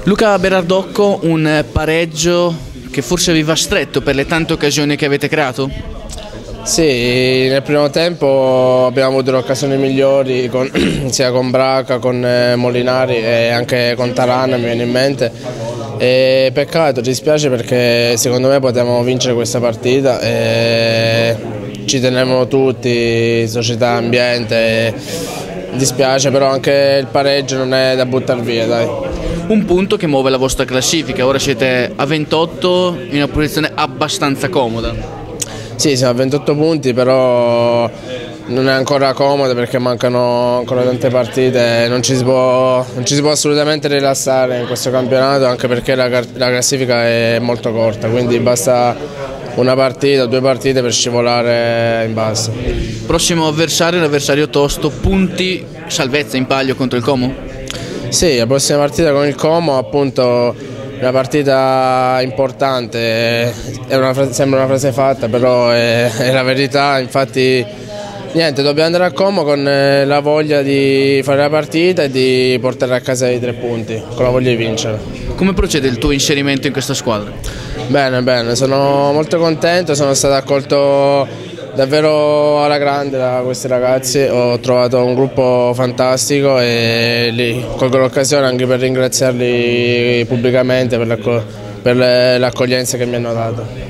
Luca Berardocco, un pareggio che forse vi va stretto per le tante occasioni che avete creato? Sì, nel primo tempo abbiamo avuto le occasioni migliori sia con Braca, con Molinari e anche con Tarana, mi viene in mente. E peccato, dispiace perché secondo me potevamo vincere questa partita e ci tenevano tutti, società, ambiente. Dispiace, però anche il pareggio non è da buttare via, dai. Un punto che muove la vostra classifica, ora siete a 28 in una posizione abbastanza comoda. Sì, siamo a 28 punti, però non è ancora comodo perché mancano ancora tante partite, non ci si può assolutamente rilassare in questo campionato, anche perché la classifica è molto corta, quindi basta una partita, due partite per scivolare in basso. Prossimo avversario, l'avversario tosto, punti, salvezza in palio contro il Como? Sì, la prossima partita con il Como, appunto, una partita importante, sembra una frase fatta, però è la verità. Infatti niente, dobbiamo andare a Como con la voglia di fare la partita e di portare a casa i 3 punti, con la voglia di vincere. Come procede il tuo inserimento in questa squadra? Bene, bene, sono molto contento, sono stato accolto davvero alla grande da questi ragazzi, ho trovato un gruppo fantastico e lì colgo l'occasione anche per ringraziarli pubblicamente per l'accoglienza che mi hanno dato.